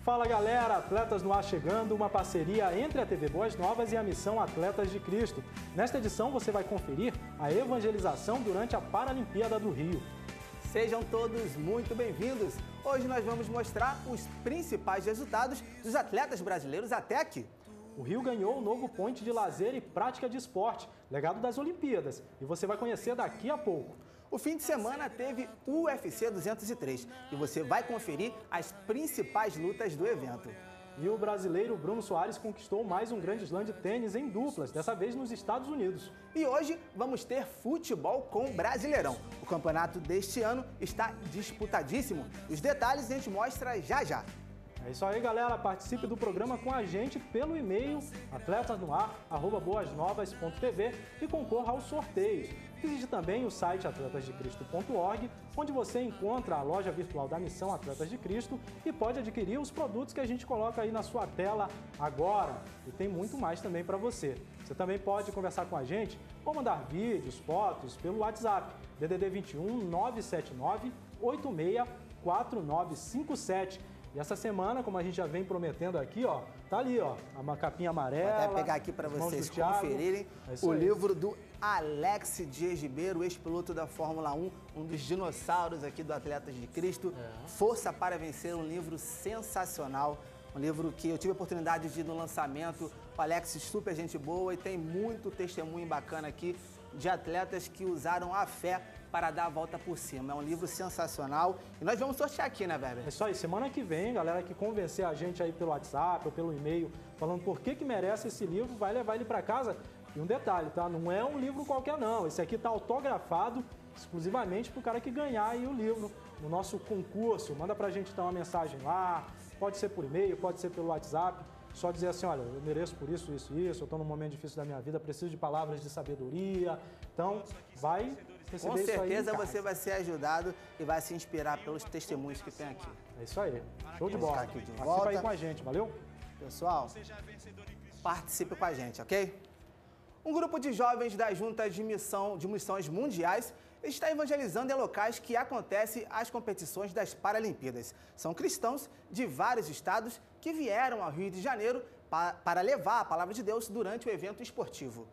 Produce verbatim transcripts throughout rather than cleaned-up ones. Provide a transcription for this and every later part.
Fala galera, Atletas no Ar chegando, uma parceria entre a T V Boas Novas e a Missão Atletas de Cristo. Nesta edição você vai conferir a evangelização durante a Paralimpíada do Rio. Sejam todos muito bem-vindos. Hoje nós vamos mostrar os principais resultados dos atletas brasileiros até aqui. O Rio ganhou o novo ponte de lazer e prática de esporte, legado das Olimpíadas, e você vai conhecer daqui a pouco. O fim de semana teve o U F C duzentos e três e você vai conferir as principais lutas do evento. E o brasileiro Bruno Soares conquistou mais um grande slam de tênis em duplas, dessa vez nos Estados Unidos. E hoje vamos ter futebol com Brasileirão. O campeonato deste ano está disputadíssimo. Os detalhes a gente mostra já já. É isso aí, galera. Participe do programa com a gente pelo e-mail atletasnoar arroba boasnovas ponto tv e concorra aos sorteios. Visite também o site atletas de cristo ponto org, onde você encontra a loja virtual da Missão Atletas de Cristo e pode adquirir os produtos que a gente coloca aí na sua tela agora. E tem muito mais também para você. Você também pode conversar com a gente ou mandar vídeos, fotos pelo WhatsApp D D D vinte e um, nove sete nove, oito seis quatro nove cinco sete. E essa semana, como a gente já vem prometendo aqui, ó, tá ali, ó, uma capinha amarela. Vou até pegar aqui para vocês conferirem é o aí. livro do Alex Dias Ribeiro, ex-piloto da Fórmula um, um dos dinossauros aqui do Atletas de Cristo. É. Força para Vencer, um livro sensacional, um livro que eu tive a oportunidade de ir no lançamento. O Alex, super gente boa, e tem muito testemunho bacana aqui de atletas que usaram a fé para dar a volta por cima. É um livro sensacional e nós vamos sortear aqui, né, Weber? É isso aí. Semana que vem, galera que convencer a gente aí pelo WhatsApp ou pelo e-mail, falando por que que merece esse livro, vai levar ele para casa. E um detalhe, tá? Não é um livro qualquer, não. Esse aqui tá autografado exclusivamente para o cara que ganhar aí o livro no nosso concurso. Manda pra gente então uma mensagem lá, pode ser por e-mail, pode ser pelo WhatsApp. Só dizer assim, olha, eu mereço por isso, isso e isso, eu estou num momento difícil da minha vida, preciso de palavras de sabedoria. Então, vai receber Com isso aí. Com certeza você vai ser ajudado e vai se inspirar pelos testemunhos que tem aqui. É isso aí. Show de bola. Aqui de Participa volta. aí com a gente, valeu? Pessoal, participe com a gente, ok? Um grupo de jovens da Junta de, Missão, de Missões Mundiais está evangelizando em locais que acontecem as competições das Paralimpíadas. São cristãos de vários estados que vieram ao Rio de Janeiro pa para levar a palavra de Deus durante o evento esportivo.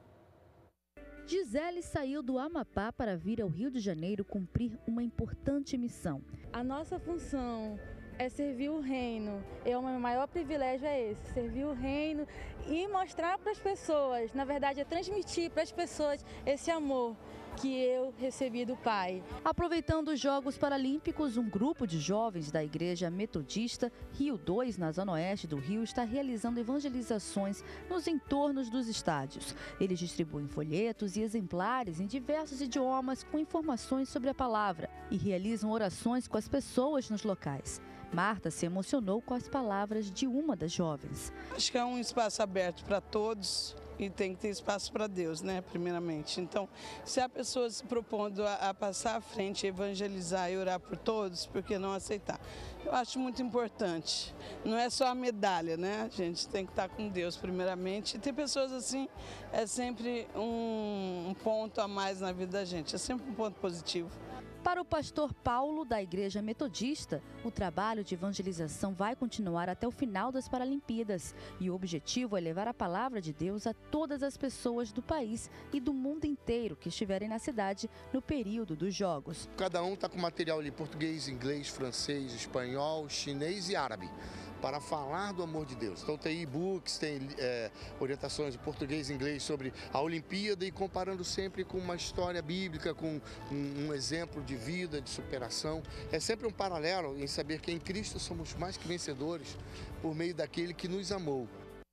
Gisele saiu do Amapá para vir ao Rio de Janeiro cumprir uma importante missão. A nossa função é servir o reino. É o meu maior privilégio é esse, servir o reino e mostrar para as pessoas, na verdade é transmitir para as pessoas esse amor que eu recebi do Pai. Aproveitando os Jogos Paralímpicos, um grupo de jovens da Igreja Metodista Rio dois, na zona oeste do Rio, está realizando evangelizações nos entornos dos estádios. Eles distribuem folhetos e exemplares em diversos idiomas com informações sobre a palavra e realizam orações com as pessoas nos locais. Marta se emocionou com as palavras de uma das jovens. Acho que é um espaço aberto para todos e tem que ter espaço para Deus, né, primeiramente. Então, se a pessoa se propondo a, a passar à frente, evangelizar e orar por todos, por que não aceitar? Eu acho muito importante. Não é só a medalha, né? A gente tem que estar com Deus primeiramente. E ter pessoas assim é sempre um, um ponto a mais na vida da gente, é sempre um ponto positivo. Para o pastor Paulo, da Igreja Metodista, o trabalho de evangelização vai continuar até o final das Paralimpíadas e o objetivo é levar a palavra de Deus a todas as pessoas do país e do mundo inteiro que estiverem na cidade no período dos Jogos. Cada um está com material ali, português, inglês, francês, espanhol, chinês e árabe, para falar do amor de Deus. Então tem e-books, tem é, orientações de português e inglês sobre a Olimpíada e comparando sempre com uma história bíblica, com um, um exemplo de vida, de superação. É sempre um paralelo em saber que em Cristo somos mais que vencedores por meio daquele que nos amou.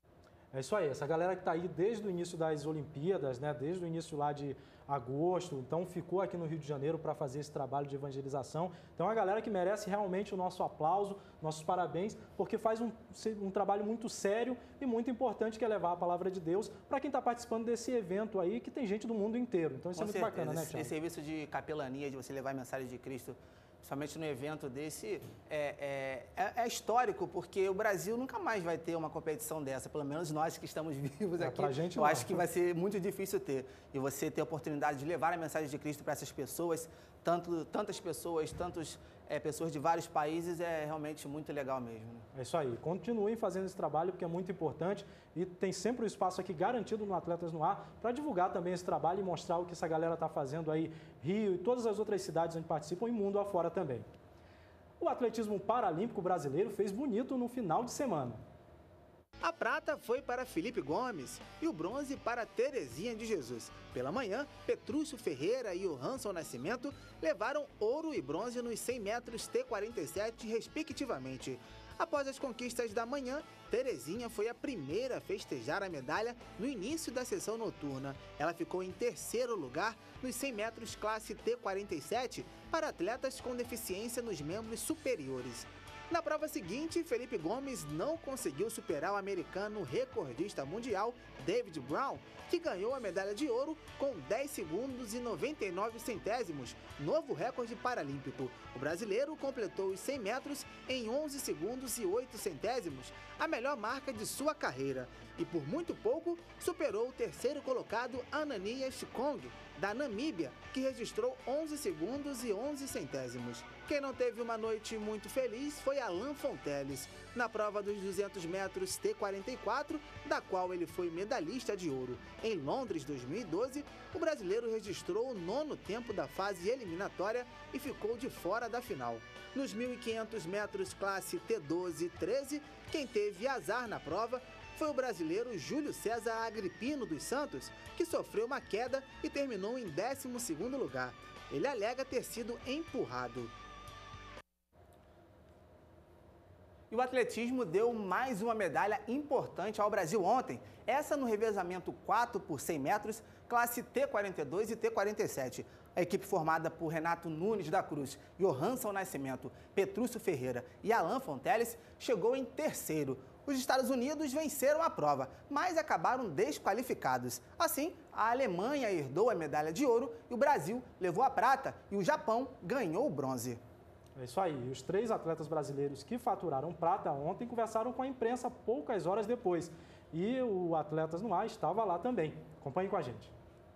É isso aí, essa galera que está aí desde o início das Olimpíadas, né, desde o início lá de agosto, então ficou aqui no Rio de Janeiro para fazer esse trabalho de evangelização. Então é uma galera que merece realmente o nosso aplauso, nossos parabéns, porque faz um, um trabalho muito sério e muito importante, que é levar a palavra de Deus para quem está participando desse evento aí, que tem gente do mundo inteiro. Então isso Com é muito certeza. bacana, né, Esse, Thiago? esse serviço de capelania, de você levar a mensagem de Cristo, principalmente no evento desse, é, é, é histórico, porque o Brasil nunca mais vai ter uma competição dessa, pelo menos nós que estamos vivos É, aqui, pra gente eu não. acho que vai ser muito difícil ter. E você ter a oportunidade de levar a mensagem de Cristo para essas pessoas, tanto, tantas pessoas, tantos é, pessoas de vários países, é realmente muito legal mesmo. Né? É isso aí. Continuem fazendo esse trabalho, porque é muito importante e tem sempre um espaço aqui garantido no Atletas no Ar para divulgar também esse trabalho e mostrar o que essa galera está fazendo aí, Rio e todas as outras cidades onde participam e mundo afora também. O atletismo paralímpico brasileiro fez bonito no final de semana. A prata foi para Felipe Gomes e o bronze para Terezinha de Jesus. Pela manhã, Petrúcio Ferreira e Johansson Nascimento levaram ouro e bronze nos cem metros T quarenta e sete, respectivamente. Após as conquistas da manhã, Terezinha foi a primeira a festejar a medalha no início da sessão noturna. Ela ficou em terceiro lugar nos cem metros classe T quarenta e sete para atletas com deficiência nos membros superiores. Na prova seguinte, Felipe Gomes não conseguiu superar o americano recordista mundial David Brown, que ganhou a medalha de ouro com dez segundos e noventa e nove centésimos, novo recorde paralímpico. O brasileiro completou os cem metros em onze segundos e oito centésimos, a melhor marca de sua carreira. E por muito pouco, superou o terceiro colocado Ananias Chikong, da Namíbia, que registrou onze segundos e onze centésimos. Quem não teve uma noite muito feliz foi Alan Fonteles, na prova dos duzentos metros T quarenta e quatro, da qual ele foi medalhista de ouro. Em Londres dois mil e doze, o brasileiro registrou o nono tempo da fase eliminatória e ficou de fora da final. Nos mil e quinhentos metros classe T doze e treze, quem teve azar na prova foi o brasileiro Júlio César Agripino dos Santos, que sofreu uma queda e terminou em décimo segundo lugar. Ele alega ter sido empurrado. E o atletismo deu mais uma medalha importante ao Brasil ontem. Essa no revezamento quatro por cem metros, classe T quarenta e dois e T quarenta e sete. A equipe formada por Renato Nunes da Cruz, Johansson Nascimento, Petrúcio Ferreira e Alan Fonteles chegou em terceiro. Os Estados Unidos venceram a prova, mas acabaram desqualificados. Assim, a Alemanha herdou a medalha de ouro e o Brasil levou a prata e o Japão ganhou o bronze. É isso aí. Os três atletas brasileiros que faturaram prata ontem conversaram com a imprensa poucas horas depois. E o Atletas no Ar estava lá também. Acompanhe com a gente.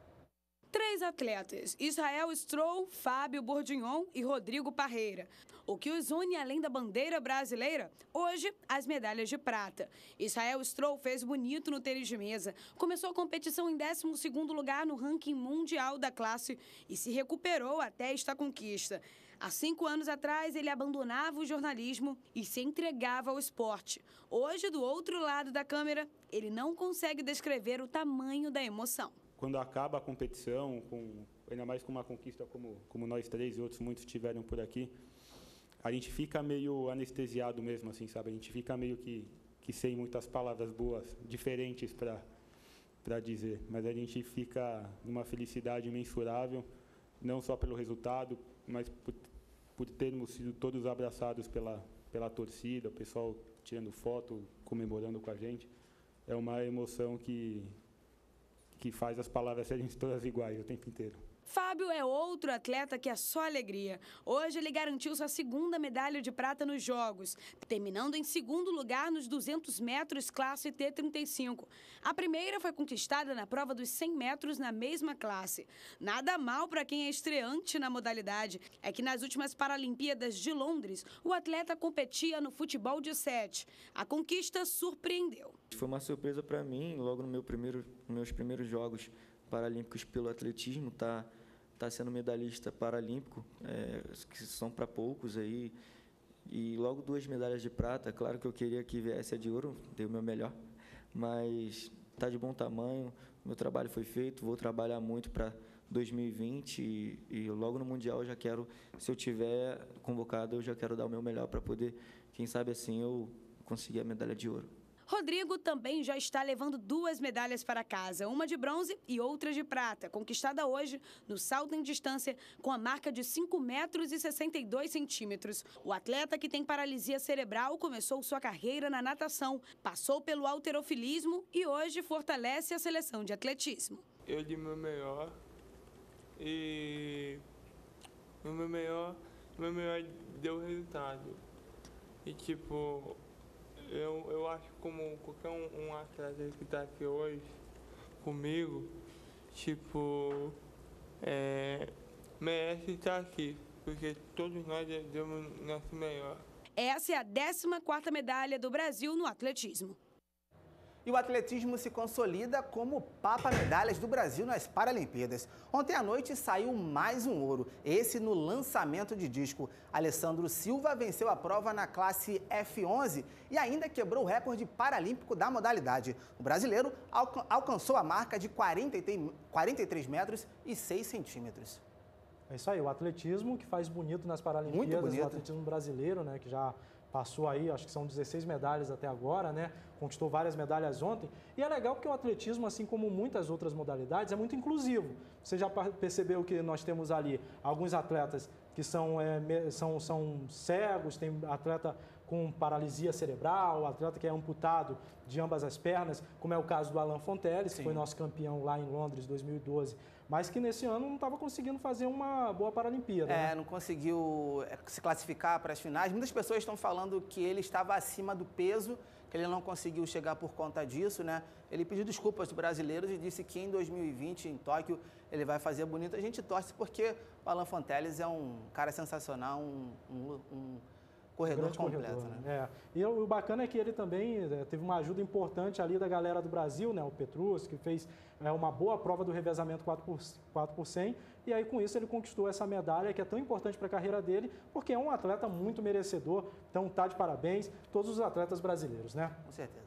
Três atletas, Israel Stroll, Fábio Bourdignon e Rodrigo Parreira. O que os une além da bandeira brasileira? Hoje, as medalhas de prata. Israel Stroll fez bonito no tênis de mesa. Começou a competição em décimo segundo lugar no ranking mundial da classe e se recuperou até esta conquista. Há cinco anos atrás, ele abandonava o jornalismo e se entregava ao esporte. Hoje, do outro lado da câmera, ele não consegue descrever o tamanho da emoção. Quando acaba a competição, com, ainda mais com uma conquista como, como nós três e outros muitos tiveram por aqui, a gente fica meio anestesiado mesmo, assim, sabe? A gente fica meio que, que sem muitas palavras boas, diferentes para para dizer. Mas a gente fica numa felicidade imensurável, não só pelo resultado, mas por, por termos sido todos abraçados pela, pela torcida, o pessoal tirando foto, comemorando com a gente. É uma emoção que... que faz as palavras serem todas iguais o tempo inteiro. Fábio é outro atleta que é só alegria. Hoje ele garantiu sua segunda medalha de prata nos Jogos, terminando em segundo lugar nos duzentos metros classe T trinta e cinco. A primeira foi conquistada na prova dos cem metros na mesma classe. Nada mal para quem é estreante na modalidade. É que nas últimas Paralimpíadas de Londres, o atleta competia no futebol de sete. A conquista surpreendeu. Foi uma surpresa para mim, logo no meu primeiro, nos meus primeiros Jogos Paralímpicos pelo atletismo, tá, tá sendo medalhista paralímpico, é, que são para poucos aí, e logo duas medalhas de prata. Claro que eu queria que viesse a de ouro, dei o meu melhor, mas tá de bom tamanho, meu trabalho foi feito, vou trabalhar muito para dois mil e vinte e, e logo no Mundial eu já quero, se eu tiver convocado, eu já quero dar o meu melhor para poder, quem sabe assim, eu conseguir a medalha de ouro. Rodrigo também já está levando duas medalhas para casa, uma de bronze e outra de prata, conquistada hoje no salto em distância com a marca de cinco metros e sessenta e dois centímetros. O atleta, que tem paralisia cerebral, começou sua carreira na natação, passou pelo halterofilismo e hoje fortalece a seleção de atletismo. Eu dei meu melhor e o meu melhor, meu melhor deu resultado. E tipo... Eu, eu acho que como qualquer um, um atleta que está aqui hoje comigo, tipo, é, merece estar aqui. porque todos nós demos nosso melhor. Essa é a décima quarta medalha do Brasil no atletismo. E o atletismo se consolida como Papa Medalhas do Brasil nas Paralimpíadas. Ontem à noite saiu mais um ouro, esse no lançamento de disco. Alessandro Silva venceu a prova na classe F onze e ainda quebrou o recorde paralímpico da modalidade. O brasileiro alca- alcançou a marca de quarenta e três metros e seis centímetros. É isso aí, o atletismo que faz bonito nas Paralimpíadas, Muito bonito. o atletismo brasileiro, né, que já passou aí, acho que são dezesseis medalhas até agora, né? Conquistou várias medalhas ontem. E é legal porque o atletismo, assim como muitas outras modalidades, é muito inclusivo. Você já percebeu que nós temos ali alguns atletas que são, é, são, são cegos, tem atleta com paralisia cerebral, atleta que é amputado de ambas as pernas, como é o caso do Alan Fonteles, que foi nosso campeão lá em Londres, dois mil e doze, mas que nesse ano não estava conseguindo fazer uma boa Paralimpíada. É, né? não conseguiu se classificar para as finais. Muitas pessoas estão falando que ele estava acima do peso, que ele não conseguiu chegar por conta disso, né? Ele pediu desculpas aos brasileiros e disse que em dois mil e vinte, em Tóquio, ele vai fazer bonito. A gente torce porque o Alan Fonteles é um cara sensacional, um, um, um corredor Grande completo, corredor, né? É. E o bacana é que ele também é, teve uma ajuda importante ali da galera do Brasil, né? O Petrus, que fez é, uma boa prova do revezamento quatro por cem, e aí com isso ele conquistou essa medalha que é tão importante para a carreira dele, porque é um atleta muito merecedor, então tá de parabéns todos os atletas brasileiros, né? Com certeza.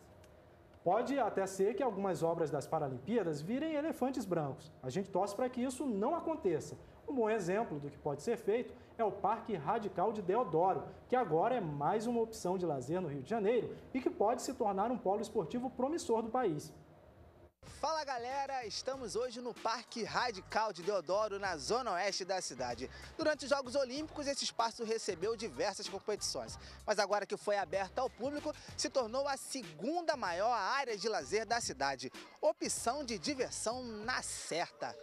Pode até ser que algumas obras das Paralimpíadas virem elefantes brancos. A gente torce para que isso não aconteça. Um bom exemplo do que pode ser feito é o Parque Radical de Deodoro, que agora é mais uma opção de lazer no Rio de Janeiro e que pode se tornar um polo esportivo promissor do país. Fala galera, estamos hoje no Parque Radical de Deodoro, na zona oeste da cidade. Durante os Jogos Olímpicos, esse espaço recebeu diversas competições, mas agora que foi aberto ao público, se tornou a segunda maior área de lazer da cidade. Opção de diversão na certa.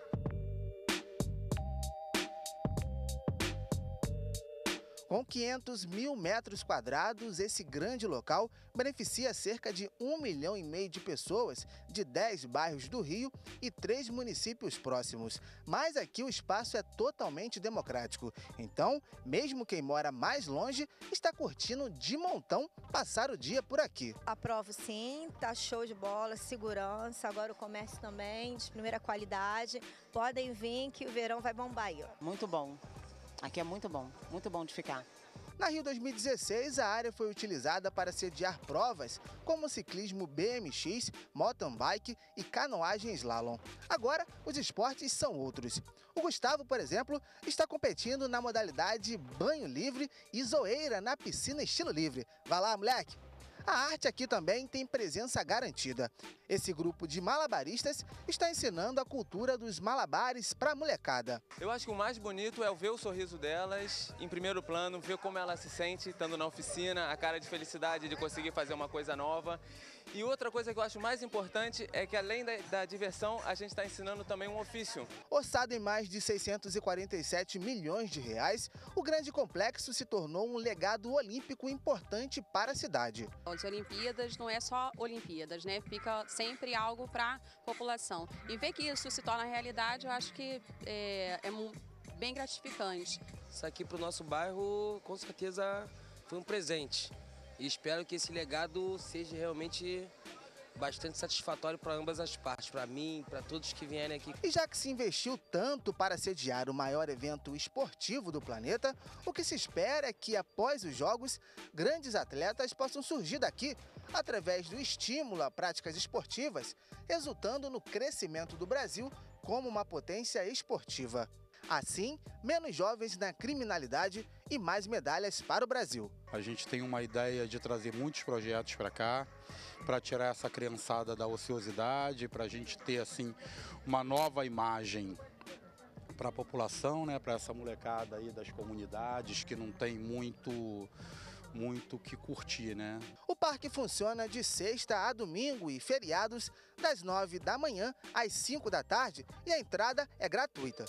Com quinhentos mil metros quadrados, esse grande local beneficia cerca de um milhão e meio de pessoas de dez bairros do Rio e três municípios próximos. Mas aqui o espaço é totalmente democrático. Então, mesmo quem mora mais longe, está curtindo de montão passar o dia por aqui. Aprovo sim, tá show de bola, segurança, agora o comércio também, de primeira qualidade. Podem vir que o verão vai bombar aí, ó. Muito bom. Aqui é muito bom, muito bom de ficar. Na Rio dois mil e dezesseis, a área foi utilizada para sediar provas como ciclismo B M X, mountain bike e canoagem slalom. Agora, os esportes são outros. O Gustavo, por exemplo, está competindo na modalidade banho livre e zoeira na piscina estilo livre. Vai lá, moleque! A arte aqui também tem presença garantida. Esse grupo de malabaristas está ensinando a cultura dos malabares para a molecada. Eu acho que o mais bonito é ver o sorriso delas, em primeiro plano, ver como ela se sente estando na oficina, a cara de felicidade de conseguir fazer uma coisa nova. E outra coisa que eu acho mais importante é que, além da, da diversão, a gente está ensinando também um ofício. Orçado em mais de seiscentos e quarenta e sete milhões de reais, o grande complexo se tornou um legado olímpico importante para a cidade. As Olimpíadas não é só Olimpíadas, né? Fica sempre algo para a população. E ver que isso se torna realidade, eu acho que é, é bem gratificante. Isso aqui para o nosso bairro, com certeza, foi um presente. E espero que esse legado seja realmente bastante satisfatório para ambas as partes, para mim, para todos que vierem aqui. E já que se investiu tanto para sediar o maior evento esportivo do planeta, o que se espera é que, após os Jogos, grandes atletas possam surgir daqui através do estímulo a práticas esportivas, resultando no crescimento do Brasil como uma potência esportiva. Assim, menos jovens na criminalidade e mais medalhas para o Brasil. A gente tem uma ideia de trazer muitos projetos para cá, para tirar essa criançada da ociosidade, para a gente ter assim uma nova imagem para a população, né, para essa molecada aí das comunidades que não tem muito muito que curtir, né? O parque funciona de sexta a domingo e feriados, das nove da manhã às cinco da tarde, e a entrada é gratuita.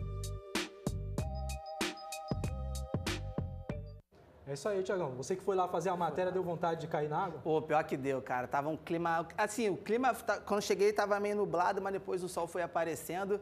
É isso aí, Tiagão. Você que foi lá fazer a matéria, deu vontade de cair na água? Pô, pior que deu, cara. Tava um clima... Assim, o clima, quando cheguei, tava meio nublado, mas depois o sol foi aparecendo.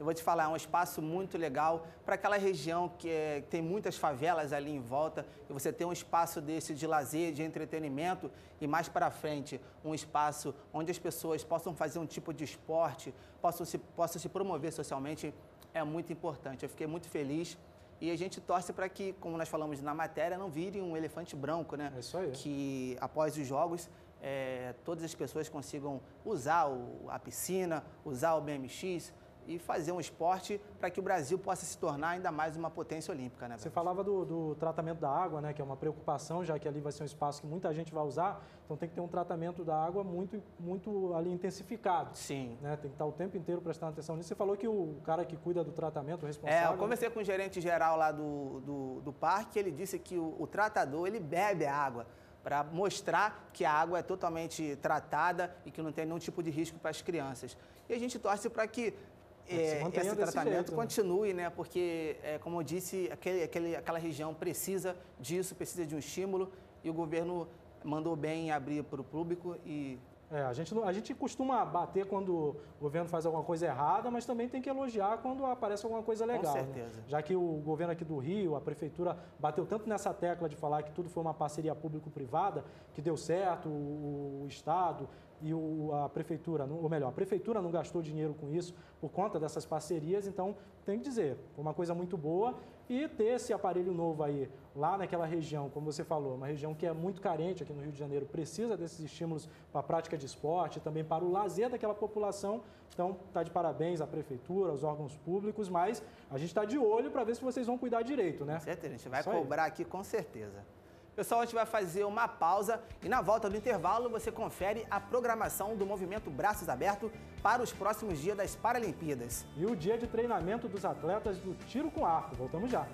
eu vou te falar, é um espaço muito legal para aquela região que, é, que tem muitas favelas ali em volta, e você tem um espaço desse de lazer, de entretenimento, e mais para frente, um espaço onde as pessoas possam fazer um tipo de esporte, possam se, possam se promover socialmente, é muito importante. Eu fiquei muito feliz. E a gente torce para que, como nós falamos na matéria, não vire um elefante branco, né? É isso aí. Que após os jogos, é, todas as pessoas consigam usar o, a piscina, usar o B M X e fazer um esporte para que o Brasil possa se tornar ainda mais uma potência olímpica, né? Você falava do, do tratamento da água, né? Que é uma preocupação, já que ali vai ser um espaço que muita gente vai usar, então tem que ter um tratamento da água muito, muito ali intensificado. Sim. Né? Tem que estar o tempo inteiro prestando atenção nisso. Você falou que o cara que cuida do tratamento, o responsável... É, eu conversei com o gerente geral lá do, do, do parque, ele disse que o, o tratador, ele bebe a água para mostrar que a água é totalmente tratada e que não tem nenhum tipo de risco para as crianças. E a gente torce para que É, esse tratamento jeito, continue, né? Porque, é, como eu disse, aquele, aquele, aquela região precisa disso, precisa de um estímulo, e o governo mandou bem abrir para o público e... É, a gente, a gente costuma bater quando o governo faz alguma coisa errada, mas também tem que elogiar quando aparece alguma coisa legal. Com certeza. Né? Já que o governo aqui do Rio, a prefeitura, bateu tanto nessa tecla de falar que tudo foi uma parceria público-privada, que deu certo, o, o Estado e o, a prefeitura, ou melhor, a prefeitura não gastou dinheiro com isso por conta dessas parcerias, então tem que dizer, foi uma coisa muito boa. E ter esse aparelho novo aí, lá naquela região, como você falou, uma região que é muito carente aqui no Rio de Janeiro, precisa desses estímulos para a prática de esporte, também para o lazer daquela população. Então, está de parabéns à prefeitura, aos órgãos públicos, mas a gente está de olho para ver se vocês vão cuidar direito, né? Com certeza, a gente vai Isso cobrar aí. aqui com certeza. Pessoal, a gente vai fazer uma pausa e na volta do intervalo você confere a programação do movimento Braços Abertos para os próximos dias das Paralimpíadas. E o dia de treinamento dos atletas do tiro com arco. Voltamos já.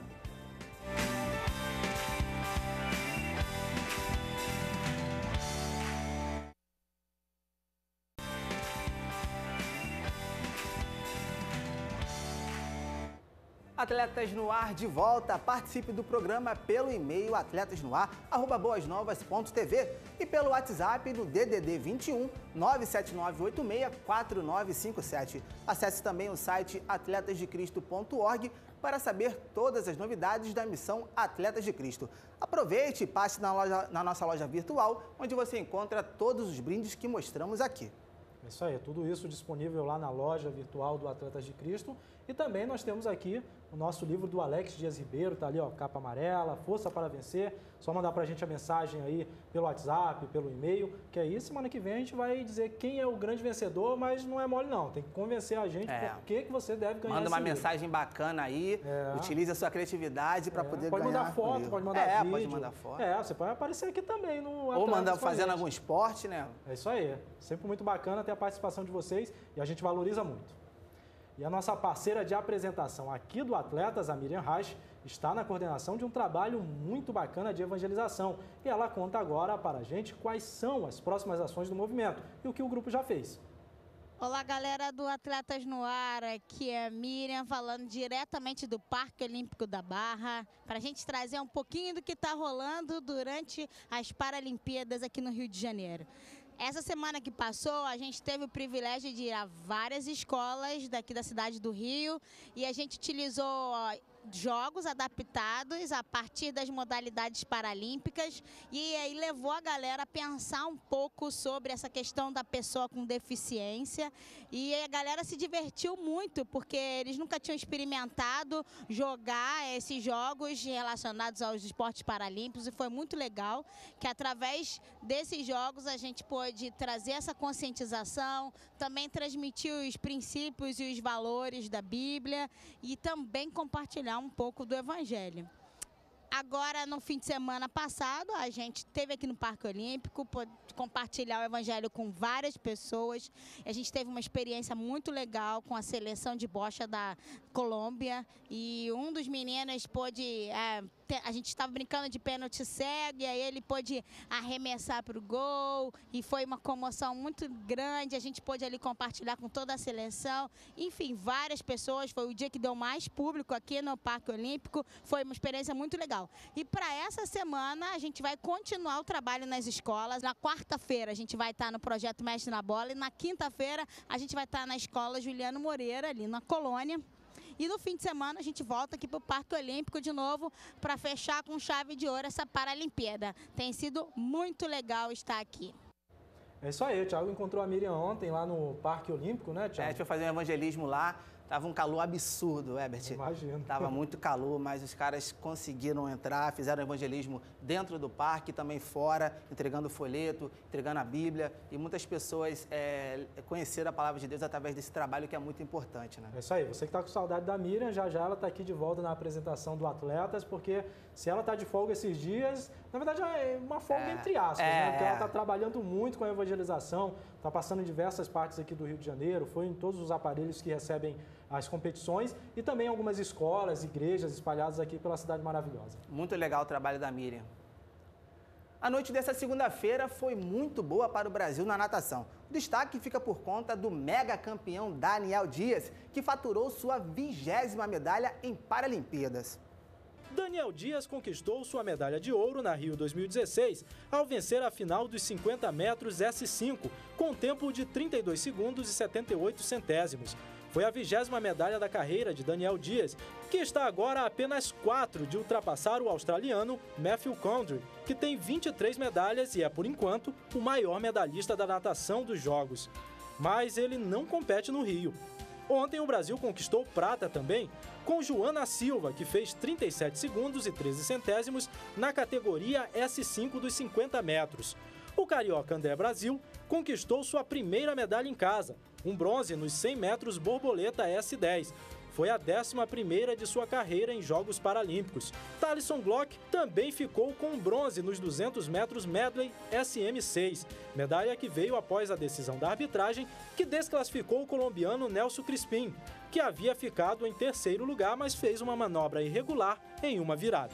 Atletas no Ar de volta. Participe do programa pelo e-mail atletasnoar arroba boasnovas ponto tv e pelo WhatsApp no D D D vinte e um, nove sete nove oito seis, quatro nove cinco sete. Acesse também o site atletas de cristo ponto org para saber todas as novidades da missão Atletas de Cristo. Aproveite e passe na, loja, na nossa loja virtual, onde você encontra todos os brindes que mostramos aqui. É isso aí, tudo isso disponível lá na loja virtual do Atletas de Cristo. E também nós temos aqui o nosso livro do Alex Dias Ribeiro, tá ali, ó, capa amarela, Força para Vencer. Só mandar pra gente a mensagem aí pelo WhatsApp, pelo e-mail, que aí semana que vem a gente vai dizer quem é o grande vencedor, mas não é mole não, tem que convencer a gente é. por que que você deve ganhar. Manda uma livro. mensagem bacana aí, é. utilize a sua criatividade para é. poder pode ganhar. Pode mandar foto, pode mandar é, vídeo. pode mandar foto. É, você pode aparecer aqui também no Ou mandar fazendo algum esporte, né? É isso aí, sempre muito bacana ter a participação de vocês e a gente valoriza muito. E a nossa parceira de apresentação aqui do Atletas, a Miriam Reich, está na coordenação de um trabalho muito bacana de evangelização. E ela conta agora para a gente quais são as próximas ações do movimento e o que o grupo já fez. Olá, galera do Atletas no Ar, aqui é a Miriam falando diretamente do Parque Olímpico da Barra, para a gente trazer um pouquinho do que está rolando durante as Paralimpíadas aqui no Rio de Janeiro. Essa semana que passou, a gente teve o privilégio de ir a várias escolas daqui da cidade do Rio e a gente utilizou jogos adaptados a partir das modalidades paralímpicas e aí levou a galera a pensar um pouco sobre essa questão da pessoa com deficiência e a galera se divertiu muito porque eles nunca tinham experimentado jogar esses jogos relacionados aos esportes paralímpicos e foi muito legal que através desses jogos a gente pôde trazer essa conscientização, também transmitir os princípios e os valores da Bíblia e também compartilhar um pouco do Evangelho. Agora, no fim de semana passado, a gente esteve aqui no Parque Olímpico, pôde compartilhar o Evangelho com várias pessoas. A gente teve uma experiência muito legal com a seleção de bocha da Colômbia e um dos meninos pôde... É, a gente estava brincando de pênalti cego e aí ele pôde arremessar para o gol e foi uma comoção muito grande. A gente pôde ali compartilhar com toda a seleção. Enfim, várias pessoas. Foi o dia que deu mais público aqui no Parque Olímpico. Foi uma experiência muito legal. legal. E para essa semana a gente vai continuar o trabalho nas escolas. Na quarta-feira a gente vai estar no Projeto Mestre na Bola e na quinta-feira a gente vai estar na Escola Juliano Moreira, ali na Colônia. E no fim de semana a gente volta aqui para o Parque Olímpico de novo para fechar com chave de ouro essa Paralimpíada. Tem sido muito legal estar aqui. É isso aí, o Thiago encontrou a Miriam ontem lá no Parque Olímpico, né, Thiago? É, a gente foi fazer um evangelismo lá. Tava um calor absurdo, Herbert. Imagino. Tava muito calor, mas os caras conseguiram entrar, fizeram evangelismo dentro do parque, também fora, entregando folheto, entregando a Bíblia. E muitas pessoas é, conheceram a palavra de Deus através desse trabalho que é muito importante, né? É isso aí. Você que tá com saudade da Miriam, já já ela tá aqui de volta na apresentação do Atletas, porque se ela tá de folga esses dias, na verdade é uma folga é, entre aspas, é, né? Porque ela tá trabalhando muito com a evangelização, tá passando em diversas partes aqui do Rio de Janeiro, foi em todos os aparelhos que recebem as competições e também algumas escolas, igrejas espalhadas aqui pela cidade maravilhosa. Muito legal o trabalho da Miriam. A noite dessa segunda-feira foi muito boa para o Brasil na natação. O destaque fica por conta do mega campeão Daniel Dias, que faturou sua vigésima medalha em Paralimpíadas. Daniel Dias conquistou sua medalha de ouro na Rio dois mil e dezesseis ao vencer a final dos cinquenta metros S cinco, com tempo de trinta e dois segundos e setenta e oito centésimos. Foi a vigésima medalha da carreira de Daniel Dias, que está agora a apenas quatro de ultrapassar o australiano Matthew Condry, que tem vinte e três medalhas e é, por enquanto, o maior medalhista da natação dos Jogos. Mas ele não compete no Rio. Ontem o Brasil conquistou prata também, com Joana Silva, que fez trinta e sete segundos e treze centésimos na categoria S cinco dos cinquenta metros. O carioca André Brasil conquistou sua primeira medalha em casa, um bronze nos cem metros borboleta S dez. Foi a décima primeira de sua carreira em Jogos Paralímpicos. Thalisson Glock também ficou com um bronze nos duzentos metros medley S M seis, medalha que veio após a decisão da arbitragem que desclassificou o colombiano Nelson Crispim, que havia ficado em terceiro lugar, mas fez uma manobra irregular em uma virada.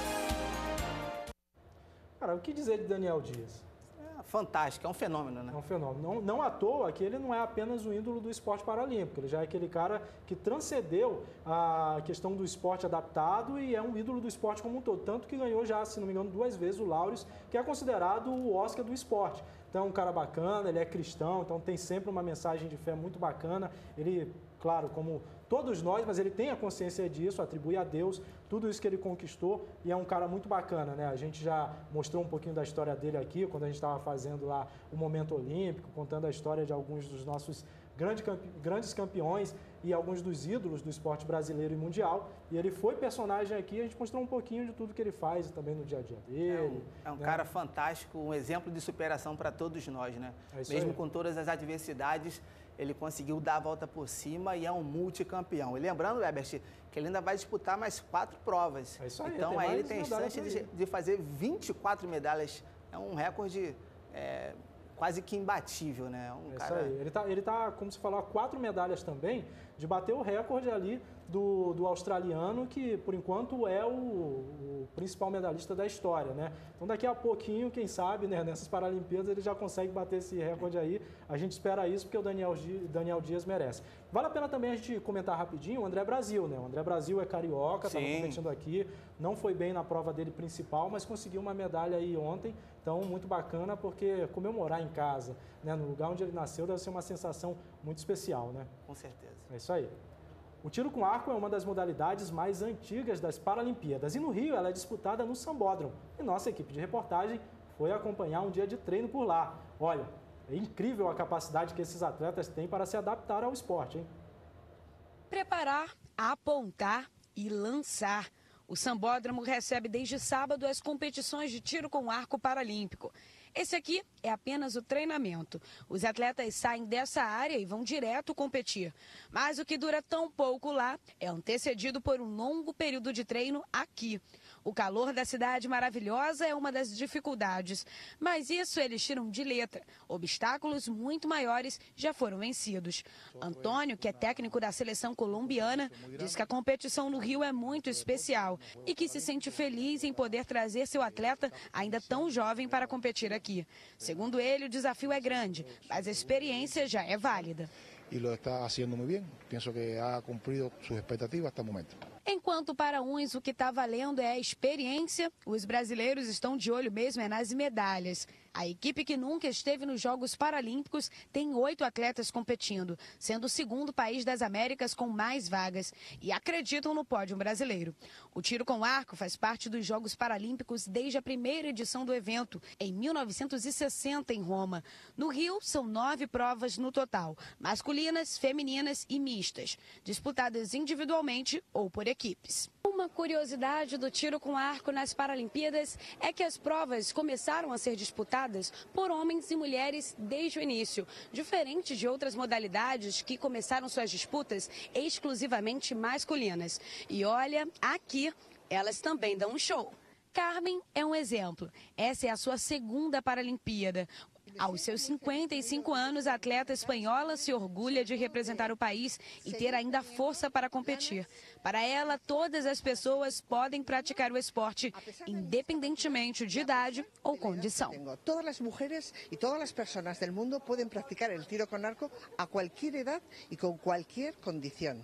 Cara, o que dizer de Daniel Dias? Fantástico, é um fenômeno, né? É um fenômeno. Não, não à toa que ele não é apenas o ídolo do esporte paralímpico, ele já é aquele cara que transcendeu a questão do esporte adaptado e é um ídolo do esporte como um todo, tanto que ganhou já, se não me engano, duas vezes o Laureus, que é considerado o Oscar do esporte. Então é um cara bacana, ele é cristão, então tem sempre uma mensagem de fé muito bacana. Ele, claro, como todos nós, mas ele tem a consciência disso, atribui a Deus tudo isso que ele conquistou e é um cara muito bacana, né? A gente já mostrou um pouquinho da história dele aqui, quando a gente estava fazendo lá o Momento Olímpico, contando a história de alguns dos nossos grandes, campe... grandes campeões e alguns dos ídolos do esporte brasileiro e mundial. E ele foi personagem aqui, a gente mostrou um pouquinho de tudo que ele faz também no dia a dia dele. É um, é um né? cara fantástico, um exemplo de superação para todos nós, né? É isso Mesmo aí. com todas as adversidades, ele conseguiu dar a volta por cima e é um multicampeão. E lembrando, Herbert, que ele ainda vai disputar mais quatro provas. É isso aí, então aí ele tem chance de, de fazer vinte e quatro medalhas. É um recorde é, quase que imbatível, né? Um é cara... isso aí. Ele tá, ele tá, como se falou, quatro medalhas também de bater o recorde ali do, do australiano, que por enquanto é o, o principal medalhista da história, né? Então daqui a pouquinho, quem sabe, né, nessas Paralimpíadas ele já consegue bater esse recorde aí. A gente espera isso porque o Daniel, Daniel Dias merece. Vale a pena também a gente comentar rapidinho o André Brasil, né? O André Brasil é carioca, estava competindo aqui, não foi bem na prova dele principal, mas conseguiu uma medalha aí ontem. Então, muito bacana, porque comemorar em casa, né, no lugar onde ele nasceu, deve ser uma sensação muito especial, né? Com certeza. É isso aí. O tiro com arco é uma das modalidades mais antigas das Paralimpíadas e no Rio ela é disputada no Sambódromo. E nossa equipe de reportagem foi acompanhar um dia de treino por lá. Olha, é incrível a capacidade que esses atletas têm para se adaptar ao esporte, hein? Preparar, apontar e lançar. O Sambódromo recebe desde sábado as competições de tiro com arco paralímpico. Esse aqui é apenas o treinamento. Os atletas saem dessa área e vão direto competir. Mas o que dura tão pouco lá é antecedido por um longo período de treino aqui. O calor da cidade maravilhosa é uma das dificuldades, mas isso eles tiram de letra. Obstáculos muito maiores já foram vencidos. Antônio, que é técnico da seleção colombiana, diz que a competição no Rio é muito especial e que se sente feliz em poder trazer seu atleta ainda tão jovem para competir aqui. Segundo ele, o desafio é grande, mas a experiência já é válida. E lo está haciendo muy bien. Pienso que ha cumprido sus expectativas hasta el momento. Enquanto para uns o que está valendo é a experiência, os brasileiros estão de olho mesmo é nas medalhas. A equipe que nunca esteve nos Jogos Paralímpicos tem oito atletas competindo, sendo o segundo país das Américas com mais vagas, e acreditam no pódio brasileiro. O tiro com arco faz parte dos Jogos Paralímpicos desde a primeira edição do evento, em mil novecentos e sessenta, em Roma. No Rio, são nove provas no total, masculinas, femininas e mistas, disputadas individualmente ou por equipes. Uma curiosidade do tiro com arco nas Paralimpíadas é que as provas começaram a ser disputadas por homens e mulheres desde o início, diferente de outras modalidades que começaram suas disputas exclusivamente masculinas. E olha, aqui elas também dão um show. Carmen é um exemplo. Essa é a sua segunda Paralimpíada. Aos seus cinquenta e cinco anos, a atleta espanhola se orgulha de representar o país e ter ainda força para competir. Para ela, todas as pessoas podem praticar o esporte, independentemente de idade ou condição. Todas as mulheres e todas as pessoas do mundo podem praticar o tiro com arco a qualquer idade e com qualquer condição.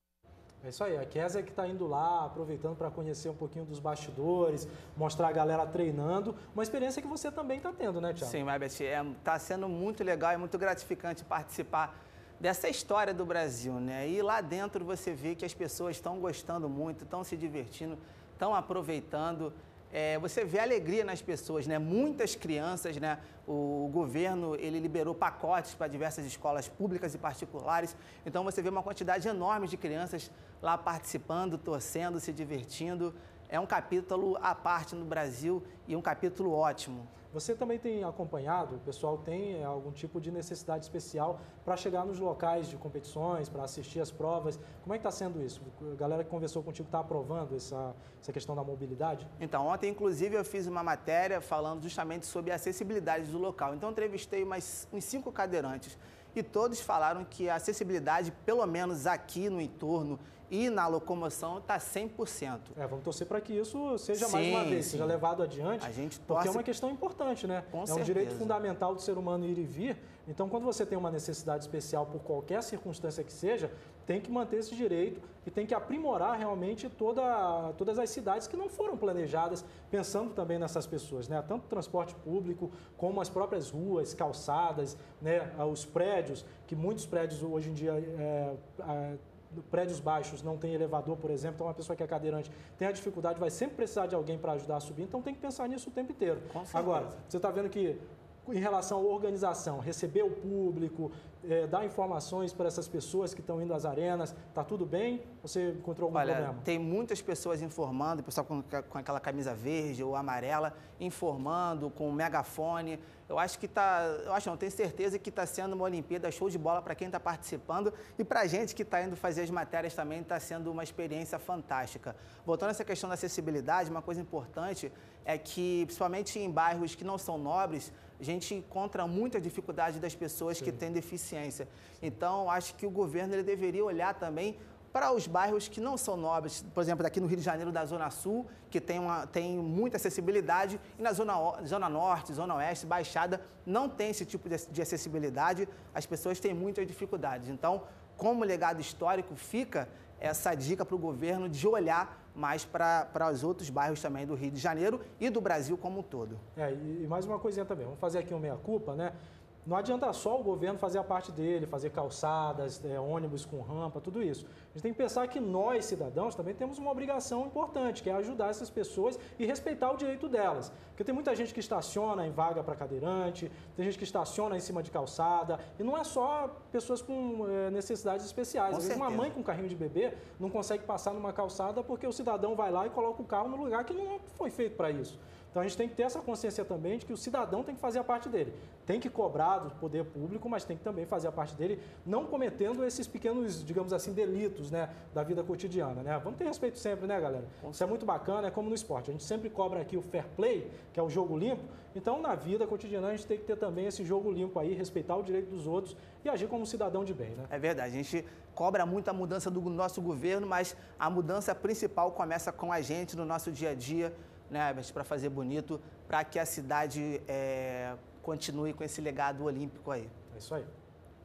É isso aí, a Kézia que está indo lá, aproveitando para conhecer um pouquinho dos bastidores, mostrar a galera treinando, uma experiência que você também está tendo, né, Thiago? Sim, Mabeth, está é, tá sendo muito legal e muito gratificante participar dessa história do Brasil, né? E lá dentro você vê que as pessoas estão gostando muito, estão se divertindo, estão aproveitando. É, você vê alegria nas pessoas, né? Muitas crianças, né? O governo, ele liberou pacotes para diversas escolas públicas e particulares. Então, você vê uma quantidade enorme de crianças lá participando, torcendo, se divertindo. É um capítulo à parte no Brasil e um capítulo ótimo. Você também tem acompanhado, o pessoal tem algum tipo de necessidade especial para chegar nos locais de competições, para assistir as provas. Como é que está sendo isso? A galera que conversou contigo está aprovando essa, essa questão da mobilidade? Então, ontem, inclusive, eu fiz uma matéria falando justamente sobre a acessibilidade do local. Então, eu entrevistei mais, uns cinco cadeirantes e todos falaram que a acessibilidade, pelo menos aqui no entorno, e na locomoção está cem por cento. É, vamos torcer para que isso seja sim, mais uma vez, sim. seja levado adiante, a gente torce... porque é uma questão importante, né? Com é certeza. Um direito fundamental do ser humano ir e vir. Então, quando você tem uma necessidade especial por qualquer circunstância que seja, tem que manter esse direito e tem que aprimorar realmente toda, todas as cidades que não foram planejadas, pensando também nessas pessoas, né? Tanto o transporte público, como as próprias ruas, calçadas, né? Os prédios, que muitos prédios hoje em dia... É, é, prédios baixos não tem elevador, por exemplo, então uma pessoa que é cadeirante tem a dificuldade, vai sempre precisar de alguém para ajudar a subir, então tem que pensar nisso o tempo inteiro. Agora, você está vendo que em relação à organização, receber o público, é, dar informações para essas pessoas que estão indo às arenas, está tudo bem? Você encontrou algum Olha, problema? Tem muitas pessoas informando, o pessoal com, com aquela camisa verde ou amarela, informando com um megafone. Eu acho que está, eu acho não, tenho certeza que está sendo uma Olimpíada show de bola para quem está participando e para a gente que está indo fazer as matérias também está sendo uma experiência fantástica. Voltando a essa questão da acessibilidade, uma coisa importante é que, principalmente em bairros que não são nobres, a gente encontra muita dificuldade das pessoas Sim. que têm deficiência. Então, acho que o governo ele deveria olhar também para os bairros que não são nobres, por exemplo, daqui no Rio de Janeiro, da Zona Sul, que tem, uma, tem muita acessibilidade, e na Zona, Zona Norte, Zona Oeste, Baixada, não tem esse tipo de, de acessibilidade, as pessoas têm muitas dificuldades. Então, como legado histórico, fica essa dica para o governo de olhar mais para os outros bairros também do Rio de Janeiro e do Brasil como um todo. É, e, e mais uma coisinha também, vamos fazer aqui um meia-culpa, né? Não adianta só o governo fazer a parte dele, fazer calçadas, é, ônibus com rampa, tudo isso. A gente tem que pensar que nós, cidadãos, também temos uma obrigação importante, que é ajudar essas pessoas e respeitar o direito delas. Porque tem muita gente que estaciona em vaga para cadeirante, tem gente que estaciona em cima de calçada, e não é só pessoas com é, necessidades especiais. Às vezes uma mãe com carrinho de bebê não consegue passar numa calçada porque o cidadão vai lá e coloca o carro no lugar que não foi feito para isso. Então, a gente tem que ter essa consciência também de que o cidadão tem que fazer a parte dele. Tem que cobrar do poder público, mas tem que também fazer a parte dele, não cometendo esses pequenos, digamos assim, delitos, né, da vida cotidiana, né? Vamos ter respeito sempre, né, galera? Isso é muito bacana, é como no esporte. A gente sempre cobra aqui o fair play, que é o jogo limpo. Então, na vida cotidiana, a gente tem que ter também esse jogo limpo aí, respeitar o direito dos outros e agir como um cidadão de bem, né? É verdade. A gente cobra muito a mudança do nosso governo, mas a mudança principal começa com a gente no nosso dia a dia, né, para fazer bonito, para que a cidade é, continue com esse legado olímpico aí. É isso aí.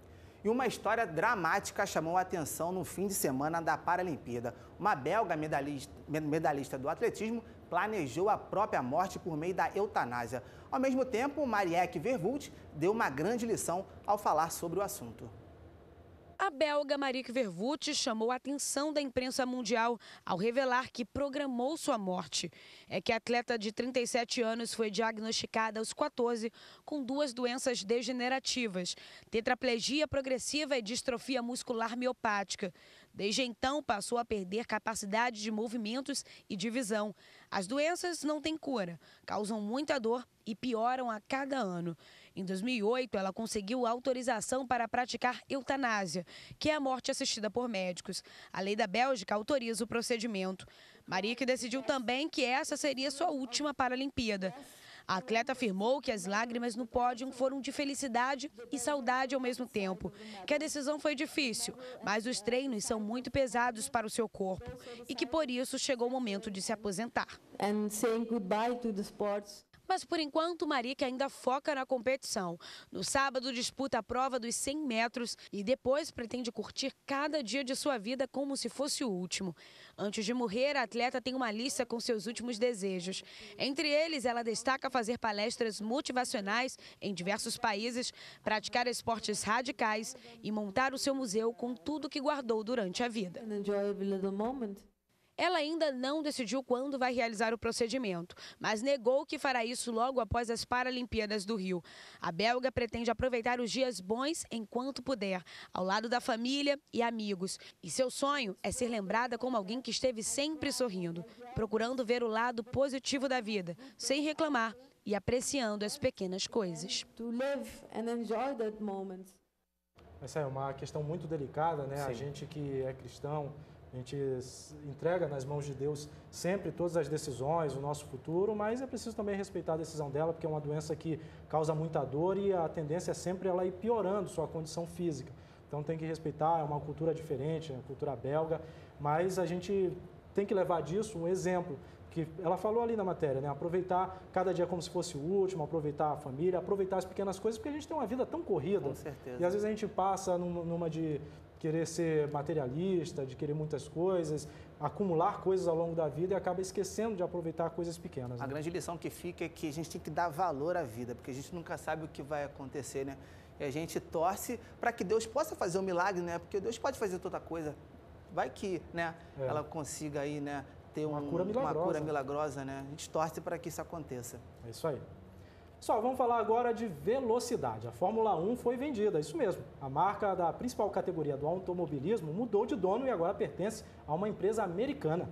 E uma história dramática chamou a atenção no fim de semana da Paralimpíada. Uma belga medalhista, medalhista do atletismo planejou a própria morte por meio da eutanásia. Ao mesmo tempo, Marieke Verwoerd deu uma grande lição ao falar sobre o assunto. A belga Marieke Verwoerd chamou a atenção da imprensa mundial ao revelar que programou sua morte. É que a atleta de trinta e sete anos foi diagnosticada aos quatorze com duas doenças degenerativas, tetraplegia progressiva e distrofia muscular miopática. Desde então, passou a perder capacidade de movimentos e de visão. As doenças não têm cura, causam muita dor e pioram a cada ano. Em dois mil e oito, ela conseguiu autorização para praticar eutanásia, que é a morte assistida por médicos. A lei da Bélgica autoriza o procedimento. Marieke decidiu também que essa seria sua última Paralimpíada. A atleta afirmou que as lágrimas no pódio foram de felicidade e saudade ao mesmo tempo, que a decisão foi difícil, mas os treinos são muito pesados para o seu corpo e que por isso chegou o momento de se aposentar. And saying goodbye to the sports. Mas, por enquanto, Marieke ainda foca na competição. No sábado, disputa a prova dos cem metros e depois pretende curtir cada dia de sua vida como se fosse o último. Antes de morrer, a atleta tem uma lista com seus últimos desejos. Entre eles, ela destaca fazer palestras motivacionais em diversos países, praticar esportes radicais e montar o seu museu com tudo que guardou durante a vida. Ela ainda não decidiu quando vai realizar o procedimento, mas negou que fará isso logo após as Paralimpíadas do Rio. A belga pretende aproveitar os dias bons enquanto puder, ao lado da família e amigos. E seu sonho é ser lembrada como alguém que esteve sempre sorrindo, procurando ver o lado positivo da vida, sem reclamar e apreciando as pequenas coisas. To live and enjoy that moment. Essa é uma questão muito delicada, né? Sim. A gente que é cristão, a gente entrega nas mãos de Deus sempre todas as decisões, o nosso futuro, mas é preciso também respeitar a decisão dela, porque é uma doença que causa muita dor e a tendência é sempre ela ir piorando sua condição física. Então tem que respeitar, é uma cultura diferente, é uma cultura belga, mas a gente tem que levar disso um exemplo, que ela falou ali na matéria, né? Aproveitar cada dia como se fosse o último, aproveitar a família, aproveitar as pequenas coisas, porque a gente tem uma vida tão corrida. Com certeza. E às vezes a gente passa numa, numa de querer ser materialista, de querer muitas coisas, acumular coisas ao longo da vida e acaba esquecendo de aproveitar coisas pequenas. Né? A grande lição que fica é que a gente tem que dar valor à vida, porque a gente nunca sabe o que vai acontecer, né? E a gente torce para que Deus possa fazer um milagre, né? Porque Deus pode fazer toda coisa. Vai que, né? É. Ela consiga aí, né? Ter uma, um, cura milagrosa. uma cura milagrosa, né? A gente torce para que isso aconteça. É isso aí. Pessoal, vamos falar agora de velocidade. A Fórmula um foi vendida, isso mesmo. A marca da principal categoria do automobilismo mudou de dono e agora pertence a uma empresa americana.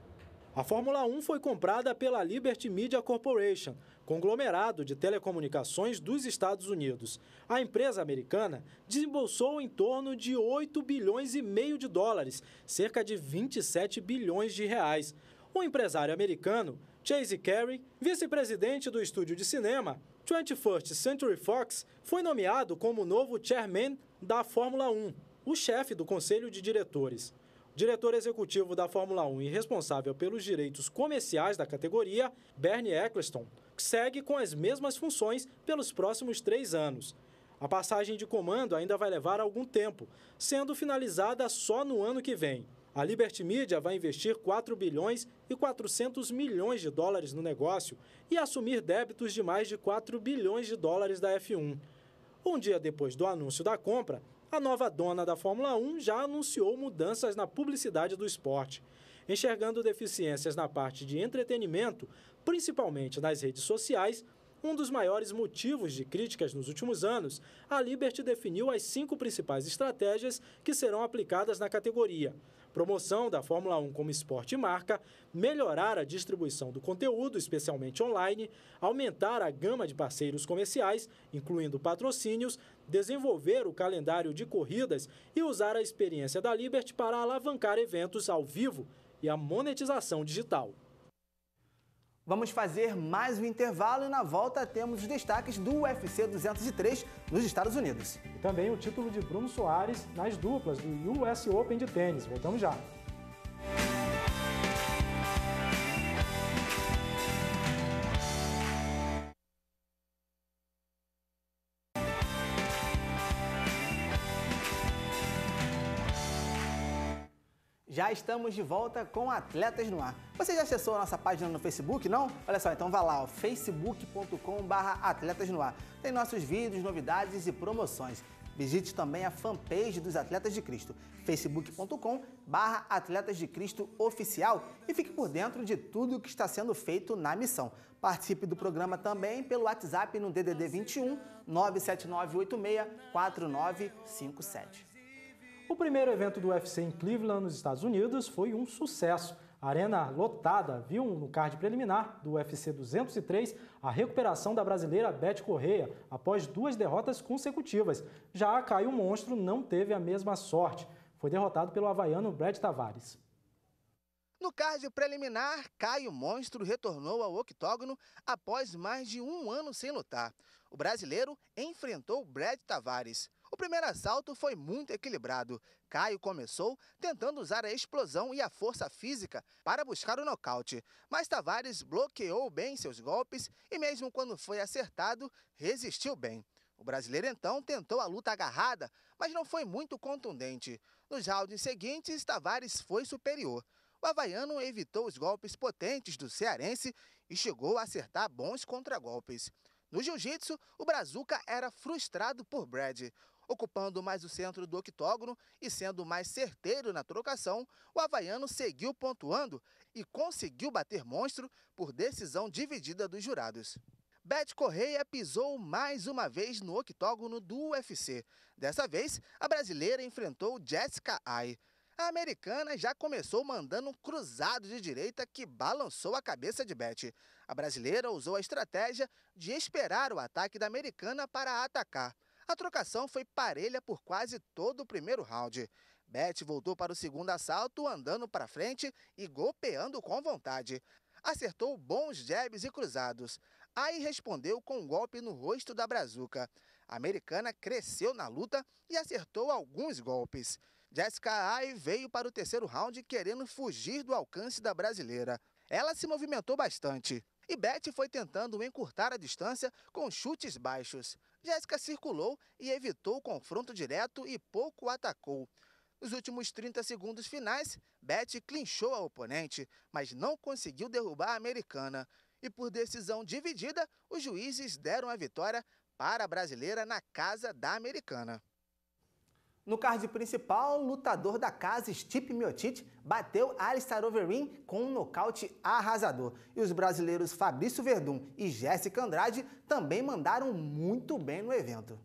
A Fórmula um foi comprada pela Liberty Media Corporation, conglomerado de telecomunicações dos Estados Unidos. A empresa americana desembolsou em torno de oito bilhões e meio de dólares, cerca de vinte e sete bilhões de reais. O empresário americano Chase Carey, vice-presidente do estúdio de cinema twenty-first Century Fox, foi nomeado como novo chairman da Fórmula um, o chefe do conselho de diretores. O diretor executivo da Fórmula um e responsável pelos direitos comerciais da categoria, Bernie Ecclestone, segue com as mesmas funções pelos próximos três anos. A passagem de comando ainda vai levar algum tempo, sendo finalizada só no ano que vem. A Liberty Media vai investir quatro bilhões e quatrocentos milhões de dólares no negócio e assumir débitos de mais de quatro bilhões de dólares da F um. Um dia depois do anúncio da compra, a nova dona da Fórmula um já anunciou mudanças na publicidade do esporte. Enxergando deficiências na parte de entretenimento, principalmente nas redes sociais, um dos maiores motivos de críticas nos últimos anos, a Liberty definiu as cinco principais estratégias que serão aplicadas na categoria. Promoção da Fórmula um como esporte e marca, melhorar a distribuição do conteúdo, especialmente online, aumentar a gama de parceiros comerciais, incluindo patrocínios, desenvolver o calendário de corridas e usar a experiência da Liberty para alavancar eventos ao vivo e a monetização digital. Vamos fazer mais um intervalo e na volta temos os destaques do U F C duzentos e três nos Estados Unidos. E também o título de Bruno Soares nas duplas do U S Open de tênis. Voltamos já. Já estamos de volta com Atletas no Ar. Você já acessou a nossa página no Facebook, não? Olha só, então vá lá, facebook ponto com barra atletas no ar. Tem nossos vídeos, novidades e promoções. Visite também a fanpage dos Atletas de Cristo, facebook ponto com barra atletas de cristo oficial, e fique por dentro de tudo o que está sendo feito na missão. Participe do programa também pelo WhatsApp no D D D vinte e um, nove sete nove oito seis, quatro nove cinco sete. O primeiro evento do U F C em Cleveland, nos Estados Unidos, foi um sucesso. A arena lotada viu no card preliminar do U F C duzentos e três a recuperação da brasileira Bethe Correia após duas derrotas consecutivas. Já a Caio Monstro não teve a mesma sorte. Foi derrotado pelo havaiano Brad Tavares. No card preliminar, Caio Monstro retornou ao octógono após mais de um ano sem lutar. O brasileiro enfrentou Brad Tavares. O primeiro assalto foi muito equilibrado. Caio começou tentando usar a explosão e a força física para buscar o nocaute, mas Tavares bloqueou bem seus golpes e mesmo quando foi acertado, resistiu bem. O brasileiro então tentou a luta agarrada, mas não foi muito contundente. Nos rounds seguintes, Tavares foi superior. O havaiano evitou os golpes potentes do cearense e chegou a acertar bons contragolpes. No jiu-jitsu, o brazuca era frustrado por Brad. Ocupando mais o centro do octógono e sendo mais certeiro na trocação, o havaiano seguiu pontuando e conseguiu bater Monstro por decisão dividida dos jurados. Bethe Correia pisou mais uma vez no octógono do U F C. Dessa vez, a brasileira enfrentou Jessica Eye. A americana já começou mandando um cruzado de direita que balançou a cabeça de Bethe. A brasileira usou a estratégia de esperar o ataque da americana para atacar. A trocação foi parelha por quase todo o primeiro round. Bethe voltou para o segundo assalto, andando para frente e golpeando com vontade. Acertou bons jabs e cruzados. Aí respondeu com um golpe no rosto da brazuca. A americana cresceu na luta e acertou alguns golpes. Jessica Eye veio para o terceiro round querendo fugir do alcance da brasileira. Ela se movimentou bastante. E Bethe foi tentando encurtar a distância com chutes baixos. Jessica circulou e evitou o confronto direto e pouco atacou. Nos últimos trinta segundos finais, Bethe clinchou a oponente, mas não conseguiu derrubar a americana. E por decisão dividida, os juízes deram a vitória para a brasileira na casa da americana. No card principal, o lutador da casa, Stipe Miocic, bateu Alistair Overeem com um nocaute arrasador. E os brasileiros Fabrício Verdun e Jéssica Andrade também mandaram muito bem no evento.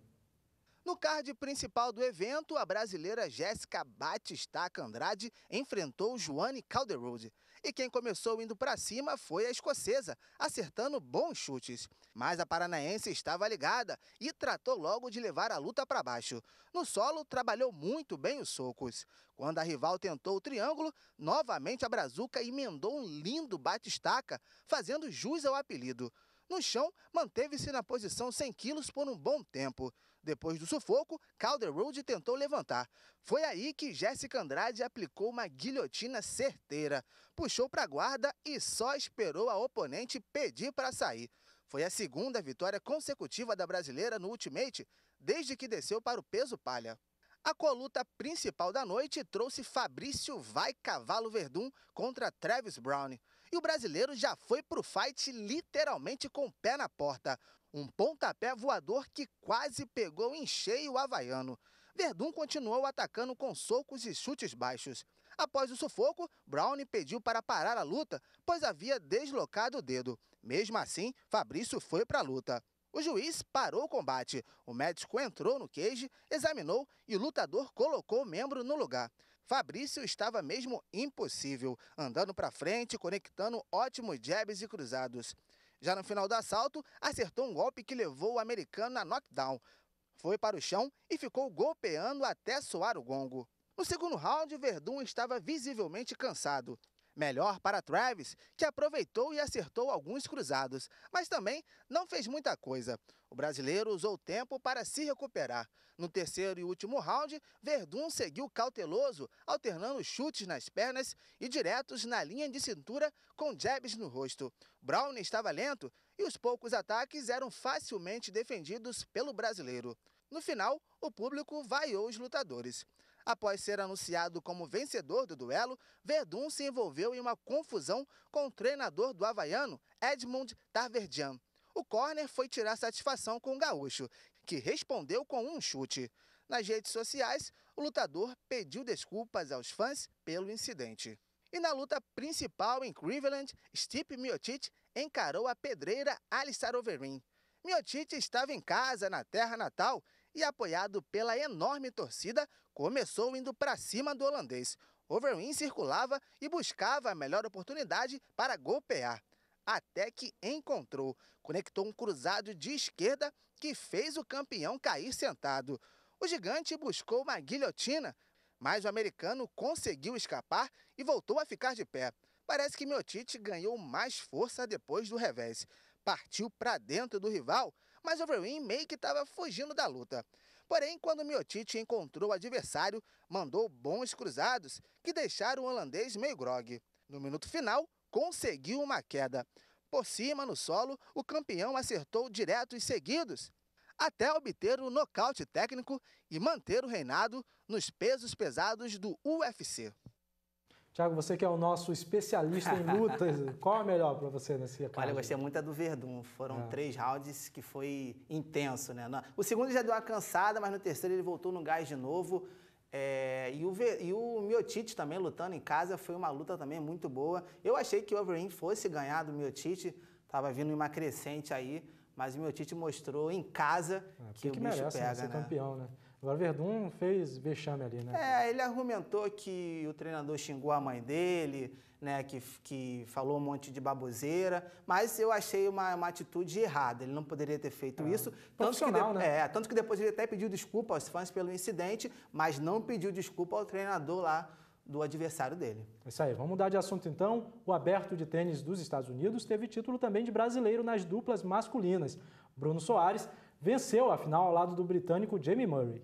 No card principal do evento, a brasileira Jéssica Batistaca Andrade enfrentou Joanne Calderwood. E quem começou indo para cima foi a escocesa, acertando bons chutes. Mas a paranaense estava ligada e tratou logo de levar a luta para baixo. No solo, trabalhou muito bem os socos. Quando a rival tentou o triângulo, novamente a brazuca emendou um lindo bate-estaca, fazendo jus ao apelido. No chão, manteve-se na posição cem quilos por um bom tempo. Depois do sufoco, Calderwood tentou levantar. Foi aí que Jéssica Andrade aplicou uma guilhotina certeira. Puxou para a guarda e só esperou a oponente pedir para sair. Foi a segunda vitória consecutiva da brasileira no Ultimate, desde que desceu para o peso palha. A coluta principal da noite trouxe Fabrício Vai Cavalo Verdun contra Travis Browne. E o brasileiro já foi pro fight literalmente com o pé na porta. Um pontapé voador que quase pegou em cheio o havaiano. Verdun continuou atacando com socos e chutes baixos. Após o sufoco, Browne pediu para parar a luta, pois havia deslocado o dedo. Mesmo assim, Fabrício foi para a luta. O juiz parou o combate. O médico entrou no cage, examinou e o lutador colocou o membro no lugar. Fabrício estava mesmo impossível, andando para frente, conectando ótimos jabs e cruzados. Já no final do assalto, acertou um golpe que levou o americano a knockdown. Foi para o chão e ficou golpeando até soar o gongo. No segundo round, Verdun estava visivelmente cansado. Melhor para Travis, que aproveitou e acertou alguns cruzados, mas também não fez muita coisa. O brasileiro usou tempo para se recuperar. No terceiro e último round, Verdun seguiu cauteloso, alternando chutes nas pernas e diretos na linha de cintura com jabs no rosto. Browne estava lento e os poucos ataques eram facilmente defendidos pelo brasileiro. No final, o público vaiou os lutadores. Após ser anunciado como vencedor do duelo, Verdun se envolveu em uma confusão com o treinador do havaiano, Edmund Tarverdian. O córner foi tirar satisfação com o gaúcho, que respondeu com um chute. Nas redes sociais, o lutador pediu desculpas aos fãs pelo incidente. E na luta principal em Cleveland, Stipe Miocic encarou a pedreira Alistair Overeem. Miocic estava em casa, na terra natal, e apoiado pela enorme torcida, começou indo para cima do holandês. Overeem circulava e buscava a melhor oportunidade para golpear, até que encontrou. Conectou um cruzado de esquerda que fez o campeão cair sentado. O gigante buscou uma guilhotina, mas o americano conseguiu escapar e voltou a ficar de pé. Parece que Miocic ganhou mais força depois do revés. Partiu para dentro do rival, mas Overeem meio que estava fugindo da luta. Porém, quando Miocic encontrou o adversário, mandou bons cruzados que deixaram o holandês meio grogue. No minuto final, conseguiu uma queda. Por cima, no solo, o campeão acertou diretos seguidos, até obter o nocaute técnico e manter o reinado nos pesos pesados do U F C. Tiago, você que é o nosso especialista em lutas, qual é melhor para você nesse caso? Olha, eu gostei muito do Verdun. Foram é. três rounds que foi intenso, né? O segundo já deu uma cansada, mas no terceiro ele voltou no gás de novo. É, e, o, e o Miocic também lutando em casa, foi uma luta também muito boa. Eu achei que o Overeem fosse ganhar do Miocic, estava vindo em uma crescente aí, mas o Miocic mostrou em casa é, que o que bicho merece, pega, né? Ser né? campeão, né? Agora o Verdun fez vexame ali, né? É, ele argumentou que o treinador xingou a mãe dele, né? Que, que falou um monte de baboseira, mas eu achei uma, uma atitude errada. Ele não poderia ter feito é, isso. Tanto que, de, né? é, tanto que depois ele até pediu desculpa aos fãs pelo incidente, mas não pediu desculpa ao treinador lá do adversário dele. É isso aí, vamos mudar de assunto então. O Aberto de Tênis dos Estados Unidos teve título também de brasileiro nas duplas masculinas. Bruno Soares venceu a final ao lado do britânico Jamie Murray.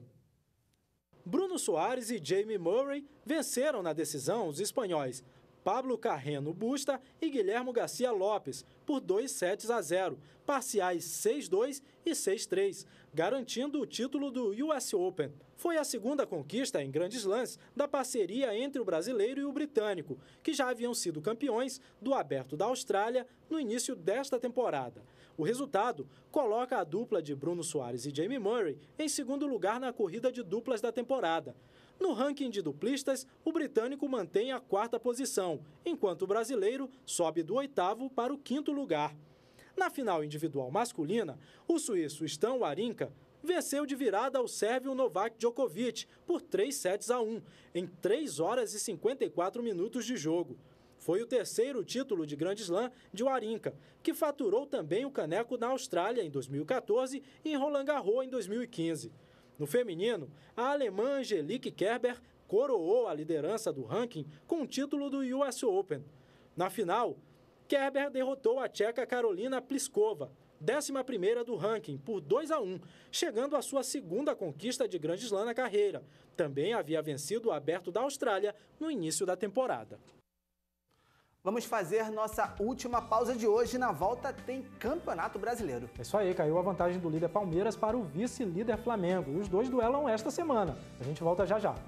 Bruno Soares e Jamie Murray venceram na decisão os espanhóis Pablo Carreno Busta e Guilhermo Garcia Lopes por dois sets a zero, parciais seis a dois e seis a três, garantindo o título do U S Open. Foi a segunda conquista em grandes lãs da parceria entre o brasileiro e o britânico, que já haviam sido campeões do Aberto da Austrália no início desta temporada. O resultado coloca a dupla de Bruno Soares e Jamie Murray em segundo lugar na corrida de duplas da temporada. No ranking de duplistas, o britânico mantém a quarta posição, enquanto o brasileiro sobe do oitavo para o quinto lugar. Na final individual masculina, o suíço Stan Wawrinka venceu de virada o sérvio Novak Djokovic por três sets a um, em três horas e cinquenta e quatro minutos de jogo. Foi o terceiro título de Grand Slam de Wawrinka, que faturou também o caneco na Austrália em dois mil e quatorze e em Roland Garros em dois mil e quinze. No feminino, a alemã Angelique Kerber coroou a liderança do ranking com o título do U S Open. Na final, Kerber derrotou a tcheca Karolina Pliskova, décima primeira do ranking, por dois a um, chegando à sua segunda conquista de Grand Slam na carreira. Também havia vencido o Aberto da Austrália no início da temporada. Vamos fazer nossa última pausa de hoje. Na volta tem Campeonato Brasileiro. É isso aí, caiu a vantagem do líder Palmeiras para o vice-líder Flamengo. E os dois duelam esta semana. A gente volta já já.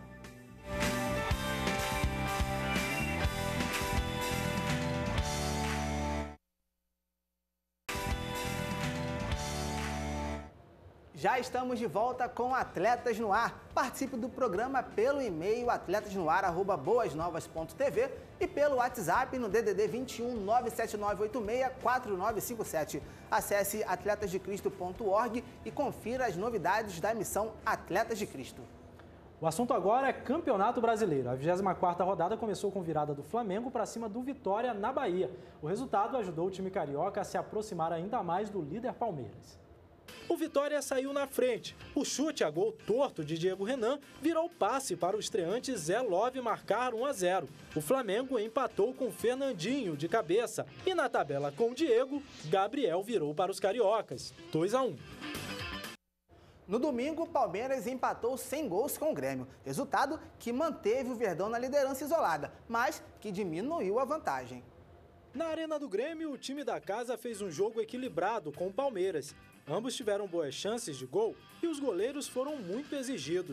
Já estamos de volta com Atletas no Ar. Participe do programa pelo e-mail atletasnoar arroba boasnovas ponto tv e pelo WhatsApp no D D D vinte e um, nove sete nove oito seis, quatro nove cinco sete. Acesse atletas de cristo ponto org e confira as novidades da missão Atletas de Cristo. O assunto agora é Campeonato Brasileiro. A vigésima quarta rodada começou com virada do Flamengo para cima do Vitória na Bahia. O resultado ajudou o time carioca a se aproximar ainda mais do líder Palmeiras. O Vitória saiu na frente. O chute a gol torto de Diego Renan virou passe para o estreante Zé Love marcar um a zero. O Flamengo empatou com Fernandinho de cabeça. E na tabela com o Diego, Gabriel virou para os cariocas, dois a um. No domingo, o Palmeiras empatou sem gols com o Grêmio. Resultado que manteve o Verdão na liderança isolada, mas que diminuiu a vantagem. Na Arena do Grêmio, o time da casa fez um jogo equilibrado com o Palmeiras. Ambos tiveram boas chances de gol e os goleiros foram muito exigidos.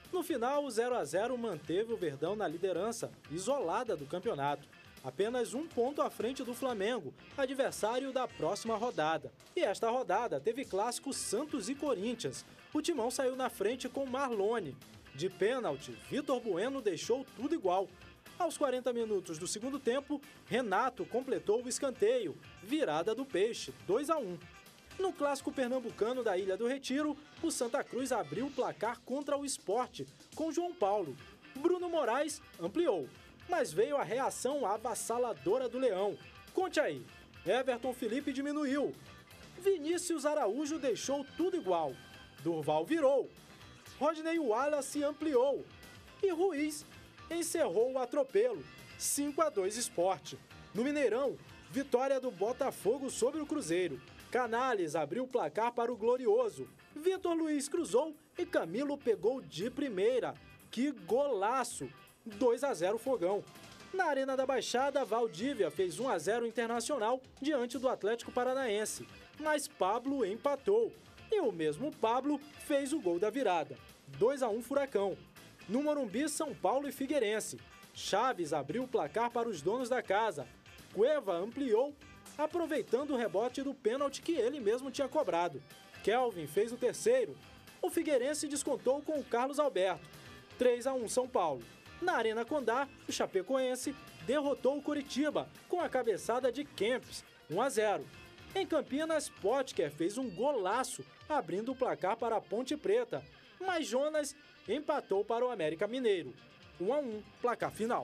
No final, o zero a zero manteve o Verdão na liderança, isolada do campeonato. Apenas um ponto à frente do Flamengo, adversário da próxima rodada. E esta rodada teve clássico Santos e Corinthians. O Timão saiu na frente com Marlone. De pênalti, Vitor Bueno deixou tudo igual. Aos quarenta minutos do segundo tempo, Renato completou o escanteio, virada do Peixe, dois a um. No clássico pernambucano da Ilha do Retiro, o Santa Cruz abriu o placar contra o Sport, com João Paulo. Bruno Moraes ampliou, mas veio a reação avassaladora do Leão. Conte aí, Everton Felipe diminuiu. Vinícius Araújo deixou tudo igual. Durval virou. Rodney Wallace ampliou. E Ruiz encerrou o atropelo, cinco a dois Sport. No Mineirão, vitória do Botafogo sobre o Cruzeiro. Canales abriu o placar para o Glorioso. Vitor Luiz cruzou e Camilo pegou de primeira. Que golaço! dois a zero Fogão. Na Arena da Baixada, Valdívia fez um a zero Internacional diante do Atlético Paranaense. Mas Pablo empatou. E o mesmo Pablo fez o gol da virada. dois a um Furacão. No Morumbi, São Paulo e Figueirense. Chaves abriu o placar para os donos da casa. Cueva ampliou, aproveitando o rebote do pênalti que ele mesmo tinha cobrado. Kelvin fez o terceiro. O Figueirense descontou com o Carlos Alberto. três a um São Paulo. Na Arena Condá, o Chapecoense derrotou o Coritiba com a cabeçada de Kempis, um a zero. Em Campinas, Potker fez um golaço, abrindo o placar para a Ponte Preta. Mas Jonas empatou para o América Mineiro. um a um, placar final.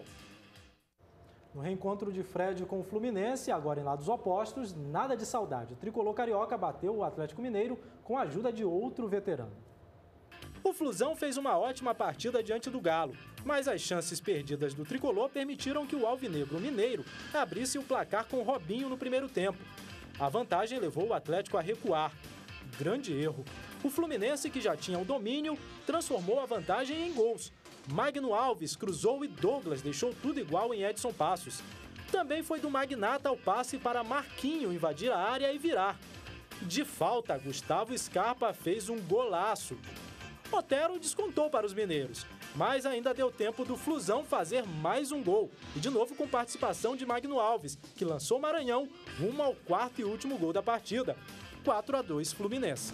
No reencontro de Fred com o Fluminense, agora em lados opostos, nada de saudade. O tricolor carioca bateu o Atlético Mineiro com a ajuda de outro veterano. O Flusão fez uma ótima partida diante do Galo, mas as chances perdidas do tricolor permitiram que o alvinegro mineiro abrisse o placar com Robinho no primeiro tempo. A vantagem levou o Atlético a recuar. Grande erro. O Fluminense, que já tinha o domínio, transformou a vantagem em gols. Magno Alves cruzou e Douglas deixou tudo igual em Edson Passos. Também foi do Magnata ao passe para Marquinho invadir a área e virar. De falta, Gustavo Scarpa fez um golaço. Otero descontou para os mineiros, mas ainda deu tempo do Flusão fazer mais um gol. E de novo com participação de Magno Alves, que lançou o Maranhão rumo ao quarto e último gol da partida. quatro a dois Fluminense.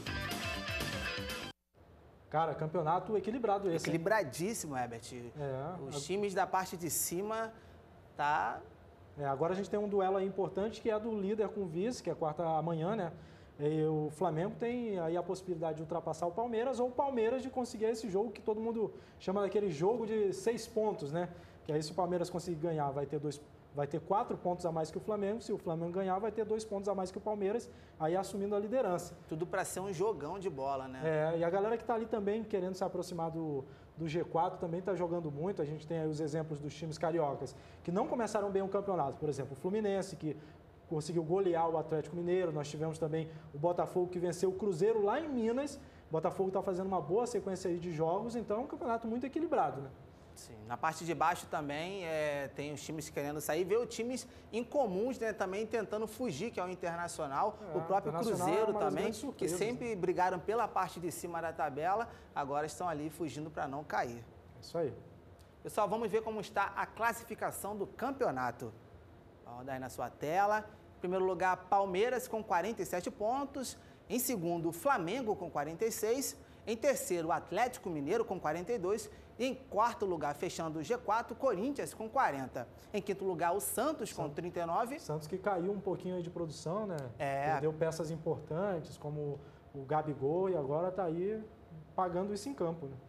Cara, campeonato equilibrado esse. Equilibradíssimo, Herbert. É, Os a... times da parte de cima tá... É, agora a gente tem um duelo aí importante que é do líder com o vice, que é quarta amanhã, né? E o Flamengo tem aí a possibilidade de ultrapassar o Palmeiras ou o Palmeiras de conseguir esse jogo que todo mundo chama daquele jogo de seis pontos, né? Que aí se o Palmeiras conseguir ganhar vai ter dois vai ter quatro pontos a mais que o Flamengo. Se o Flamengo ganhar, vai ter dois pontos a mais que o Palmeiras, aí assumindo a liderança. Tudo para ser um jogão de bola, né? É, e a galera que está ali também querendo se aproximar do, do G quatro também está jogando muito. A gente tem aí os exemplos dos times cariocas que não começaram bem o campeonato. Por exemplo, o Fluminense, que conseguiu golear o Atlético Mineiro. Nós tivemos também o Botafogo, que venceu o Cruzeiro lá em Minas. O Botafogo está fazendo uma boa sequência aí de jogos, então é um campeonato muito equilibrado, né? Sim, na parte de baixo também é, tem os times querendo sair, veio times incomuns, né, também tentando fugir, que é o Internacional, é, o próprio Cruzeiro é também, que sempre brigaram pela parte de cima da tabela, agora estão ali fugindo para não cair. É isso aí. Pessoal, vamos ver como está a classificação do campeonato. Vamos dar aí na sua tela. Em primeiro lugar, Palmeiras com quarenta e sete pontos. Em segundo, Flamengo com quarenta e seis. Em terceiro, Atlético Mineiro com quarenta e dois. E em quarto lugar, fechando o G quatro, Corinthians com quarenta. Em quinto lugar, o Santos com trinta e nove. Santos que caiu um pouquinho aí de produção, né? É. Perdeu peças importantes, como o Gabigol, e agora está aí pagando isso em campo, né?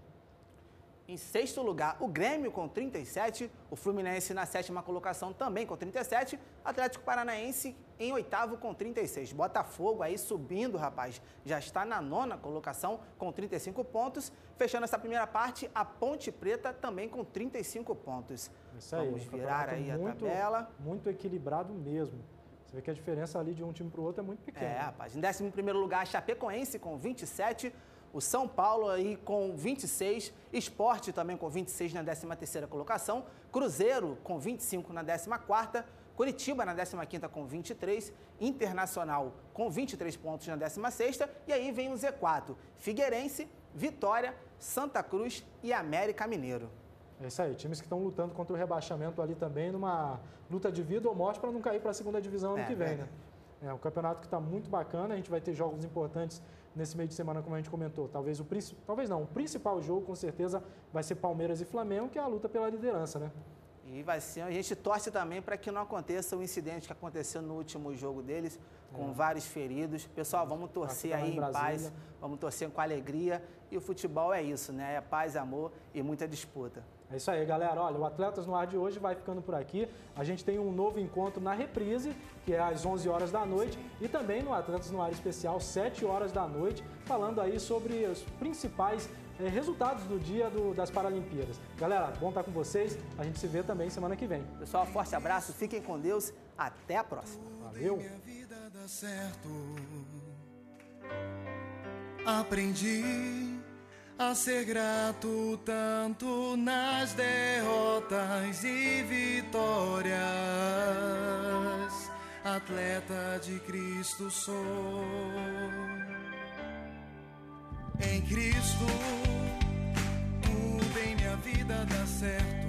Em sexto lugar, o Grêmio com trinta e sete, o Fluminense na sétima colocação também com trinta e sete, Atlético Paranaense em oitavo com trinta e seis. Botafogo aí subindo, rapaz, já está na nona colocação com trinta e cinco pontos. Fechando essa primeira parte, a Ponte Preta também com trinta e cinco pontos. Isso aí, vamos virar aí a muito, tabela. Muito equilibrado mesmo. Você vê que a diferença ali de um time para o outro é muito pequena. É, rapaz. Em décimo primeiro lugar, a Chapecoense com vinte e sete. O São Paulo aí com vinte e seis, Sport também com vinte e seis na décima terceira colocação, Cruzeiro com vinte e cinco na décima quarta, Curitiba na décima quinta com vinte e três, Internacional com vinte e três pontos na décima sexta, e aí vem o Z quatro, Figueirense Vitória, Santa Cruz e América Mineiro. É isso aí, times que estão lutando contra o rebaixamento ali também, numa luta de vida ou morte para não cair para a segunda divisão ano é, que vem, é. né? É um campeonato que está muito bacana, a gente vai ter jogos importantes nesse meio de semana, como a gente comentou. Talvez o talvez não, o principal jogo, com certeza, vai ser Palmeiras e Flamengo, que é a luta pela liderança, né? E vai ser, a gente torce também para que não aconteça o incidente que aconteceu no último jogo deles, com é. vários feridos. Pessoal, vamos torcer aí em paz, vamos torcer com alegria. E o futebol é isso, né? É paz, amor e muita disputa. É isso aí, galera. Olha, o Atletas no Ar de hoje vai ficando por aqui. A gente tem um novo encontro na reprise, que é às onze horas da noite, e também no Atletas no Ar especial, sete horas da noite, falando aí sobre os principais eh, resultados do dia do, das Paralimpíadas. Galera, bom estar com vocês. A gente se vê também semana que vem. Pessoal, forte abraço, fiquem com Deus. Até a próxima. Valeu. Aprendi a ser grato tanto nas derrotas e vitórias. Atleta de Cristo sou. Em Cristo tudo em minha vida dá certo.